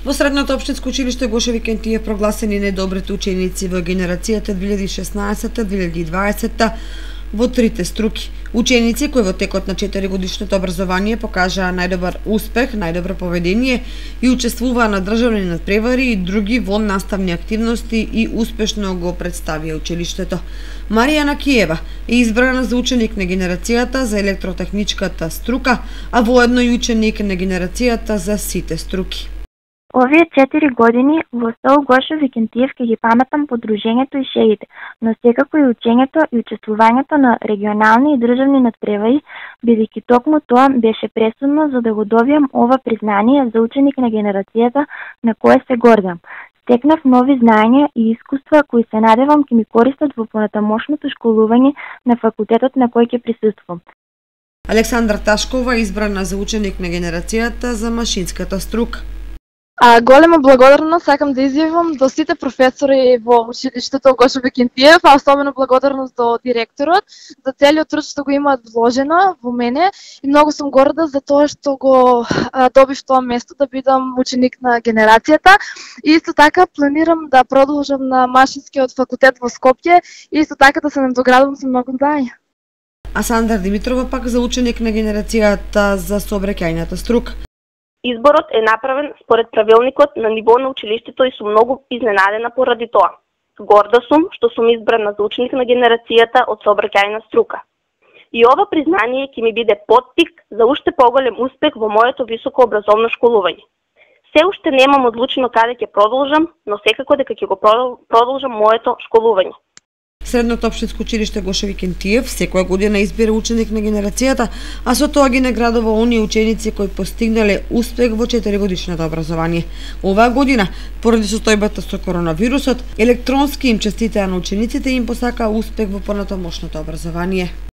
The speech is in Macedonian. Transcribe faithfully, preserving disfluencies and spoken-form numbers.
Во средното општинско училиште Гоше Викентиев прогласени најдобрите ученици во генерацијата две илјади и шеснаесетта - две илјади и дваесетта во трите струки. Ученици кои во текот на четиригодишното образование покажаа најдобар успех, најдобро поведение и учествуваа на државни надпревари и други во наставни активности и успешно го представија училиштето. Маријана Киева е избрана за ученик на генерацијата за електротехничката струка, а воедно и ученик на генерацијата за сите струки. Овие четири години во СОУ Гоше Викентиев ќе ги паматам по дружењето и шеите, но секако и учењето и учествувањето на регионални и државни надпревари, бидејќи токму тоа беше пресудно за да го добијам ова признание за ученик на генерацијата на кое се гордам. Стекнав нови знаења и искуства кои се надевам ќе ми користат во понатамошното школување на факултетот на кој ќе присуствувам. Александра Ташкова избрана за ученик на генерацијата за машинската струка. А, голема благодарност сакам да изјавам до сите професори во училиштето Гоше Викентиев, а особено благодарност до директорот за целиот труд што го имаат вложено во мене и многу сум горда за тоа што го а, добив тоа место да бидам ученик на генерацијата. И исто така планирам да продолжам на Машинскиот факултет во Скопје и исто така да се надоградувам со многу знаења. А Сандра Димитрова пак за ученик на генерацијата за сообраќајната струка. Изборот е направен според правилникот на ниво на училиштето и сум многу изненадена поради тоа. Горда сум што сум избрана за ученик на генерацијата од сообраќајна струка. И ова признание ќе ми биде поттик за уште поголем успех во моето високообразовно школување. Се уште немам одлучено каде ќе продолжам, но секако дека ќе го продолжам моето школување. Средното општинско училиште Гоше Викентиев секоја година избира ученик на генерацијата, а со тоа ги наградува оние ученици кои постигнале успех во четиригодишното образование. Оваа година, поради состојбата со коронавирусот, електронски им честитаа на учениците и им посакаа успех во понатамошното образование.